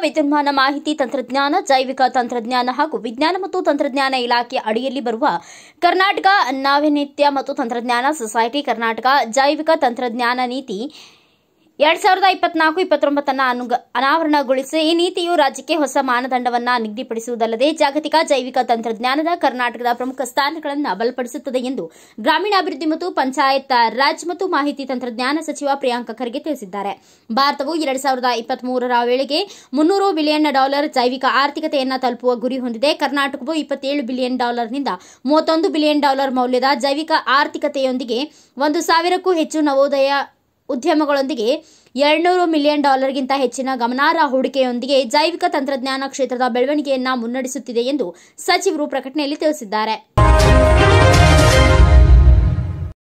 ವಿದ್ಯುನ್ಮಾನ ಮಾಹಿತಿ ತಂತ್ರಜ್ಞಾನ, ಜೈವಿಕ ತಂತ್ರಜ್ಞಾನ ಹಾಗೂ ವಿಜ್ಞಾನ ಮತ್ತು ತಂತ್ರಜ್ಞಾನ ಇಲಾಖೆ ಅಡಿಯಲ್ಲಿ ಬರುವ ಕರ್ನಾಟಕ ನಾವೀನ್ಯತೆ ಮತ್ತು ತಂತ್ರಜ್ಞಾನ ಸೊಸೈಟಿ ಕರ್ನಾಟಕ ಜೈವಿಕ ತಂತ್ರಜ್ಞಾನ ನೀತಿ 2024-29 ಅನಾವರಣಗೊಳಿಸಿ ಈ ನೀತಿಯು ರಾಜ್ಯಕ್ಕೆ ಹೊಸ ಮಾನದಂಡವನ್ನು ನಿಗದಿಪಡಿಸುವುದಲ್ಲದೆ ಜಾಗತಿಕ ಜೈವಿಕ ತಂತ್ರಜ್ಞಾನದ ಕರ್ನಾಟಕದ ಪ್ರಮುಖ ಸ್ಥಾನಗಳನ್ನು ಬಲಪಡಿಸುತ್ತದೆ ಎಂದು ಗ್ರಾಮೀಣಾಭಿವೃದ್ಧಿ ಮತ್ತು ಪಂಚಾಯತ್ ರಾಜ್ ಮತ್ತು ಮಾಹಿತಿ ತಂತ್ರಜ್ಞಾನ ಸಚಿವ ಪ್ರಿಯಾಂಕ್ ಖರ್ಗೆ ತಿಳಿಸಿದ್ದಾರೆ. ಭಾರತವು 2023ರ ವೇಳೆಗೆ $300 ಬಿಲಿಯನ್ ಜೈವಿಕ ಆರ್ಥಿಕತೆಯನ್ನು ತಲುಪುವ ಗುರಿ ಹೊಂದಿದೆ. ಕರ್ನಾಟಕವು $27 ಬಿಲಿಯನ್ ನಿಂದ $31 ಬಿಲಿಯನ್ ಮೌಲ್ಯದ ಜೈವಿಕ ಆರ್ಥಿಕತೆಯೊಂದಿಗೆ 1,000ಕ್ಕೂ ಹೆಚ್ಚು ನವೋದಯ ಉದ್ಯಮಗಳೊಂದಿಗೆ $200 ಮಿಲಿಯನ್ ಗಿಂತ ಹೆಚ್ಚಿನ ಗಮನಾರ್ಹ ಹೂಡಿಕೆಯೊಂದಿಗೆ ಜೈವಿಕ ತಂತ್ರಜ್ಞಾನ ಕ್ಷೇತ್ರದ ಬೆಳವಣಿಗೆಯನ್ನು ಮುನ್ನಡೆಸುತ್ತಿದೆ ಎಂದು ಸಚಿವರು ಪ್ರಕಟಣೆಯಲ್ಲಿ ತಿಳಿಸಿದ್ದಾರೆ.